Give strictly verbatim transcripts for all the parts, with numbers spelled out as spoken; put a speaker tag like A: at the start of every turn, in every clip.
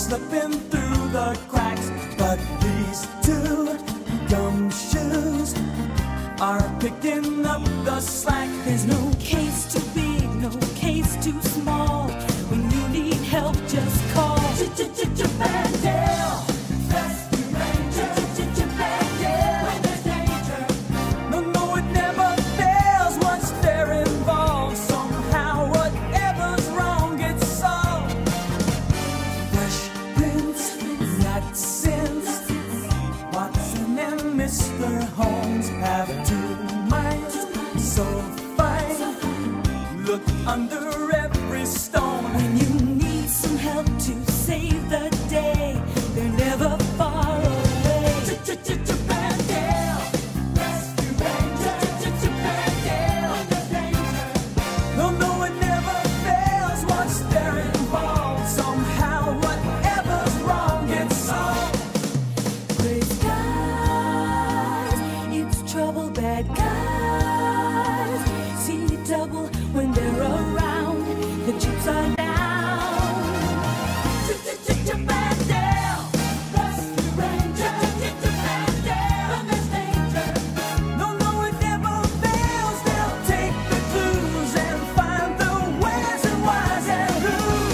A: slipping through the cracks. But these two gumshoes are picking up the slack.
B: There's no case too big, no case too small. When you need help, just call
A: Ch-ch-ch-Bandale, Rescue Ranger. Ch-ch-ch-Bandale, when there's danger. No, no, it never fails once they're involved. Somehow, whatever's wrong gets solved. Fresh Prince, not since. Watson and Mister Holmes have two minds so fine. Look under every stone.
B: when you need some help to save the day. They're never far away.
A: Ch-ch-ch-Bandale, Rescue Ranger. Ch-ch-ch-Bandale, when there's danger. No, no, it never fails once they're involved. Somehow, whatever's wrong gets solved.
B: Gray skies, it's trouble, bad guys. See double when they're around. The chips are down.
A: Ch-ch-ch-Bandale, Rescue Ranger. Ch-ch-ch-Bandale, when there's danger. No, no, it never fails. They'll take the clues and find the wheres and whys and who's.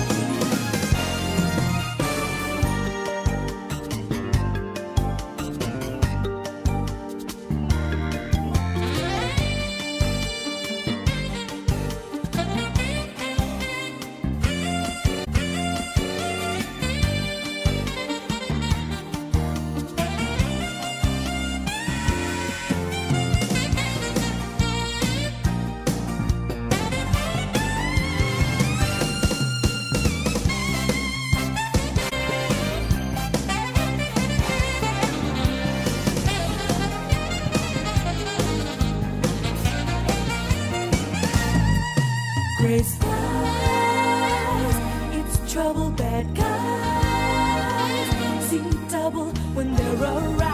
B: Gray skies, it's trouble, bad guys. See double when they're around.